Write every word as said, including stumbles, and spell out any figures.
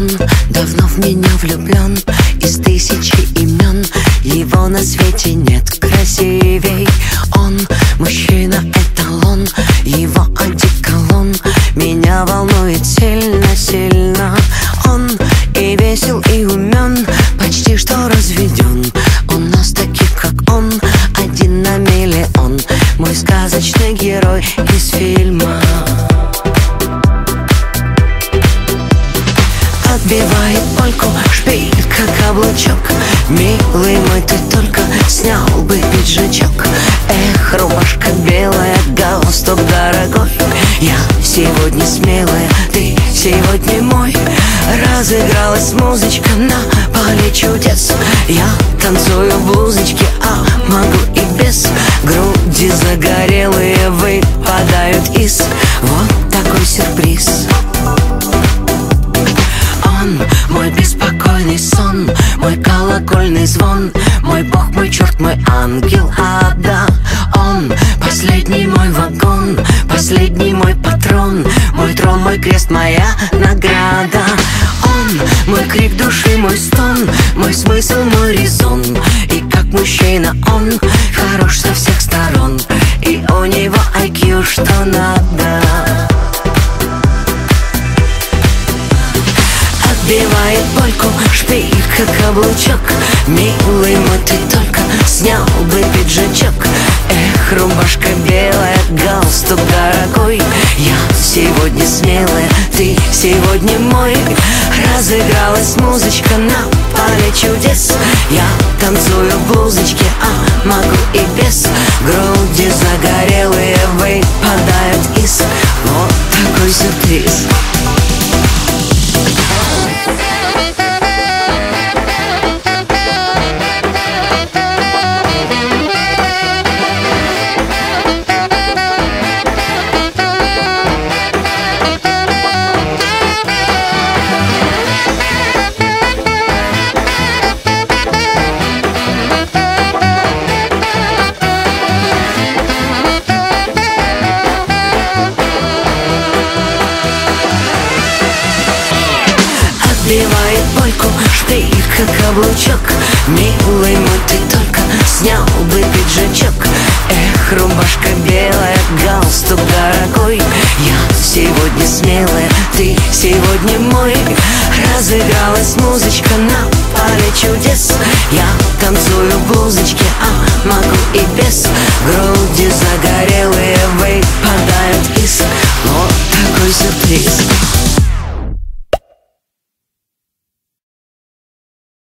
Он давно в меня влюблен, из тысячи имен его на свете нет красивей. Он мужчина-эталон, его одеколон меня волнует сильно-сильно. Он и весел, и умен, почти что разведен. У нас таких, как он, один на миллион. Мой сказочный герой из фильма. Отбивает польку, шпилька, каблучок. Милый мой, ты только снял бы пиджачок. Эх, рубашка белая, галстук дорогой. Я сегодня смелая, ты сегодня мой. Разыгралась музычка на поле чудес. Я танцую в блузочке, а могу и без. Груди загорелые выпадают из. Вот такой сюрприз. Он мой беспокойный сон, мой колокольный звон, мой бог, мой черт, мой ангел ада. Он последний мой вагон, последний мой патрон, мой трон, мой крест, моя награда. Он мой крик души, мой стон, мой смысл, мой резон. И как мужчина он хорош со всех сторон, и у него ай кью что надо. Отбивает польку, шпилька, каблучок. Милый мой, ты только снял бы пиджачок. Эх, рубашка белая, галстук дорогой. Я сегодня смелая, ты сегодня мой. Разыгралась музычка на поле чудес. Я танцую в блузочке, а могу и без. Груди загорелые выпадают из. Вот такой сюрприз. Отбивает польку, шпилька, каблучок. Милый мой, ты только снял бы пиджачок. Эх, рубашка белая, галстук дорогой. Я сегодня смелая, ты сегодня мой. Разыгралась музычка на поле чудес. Я танцую в блузочке, а могу и без. Груди загорелые выпадают из. Вот такой сюрприз.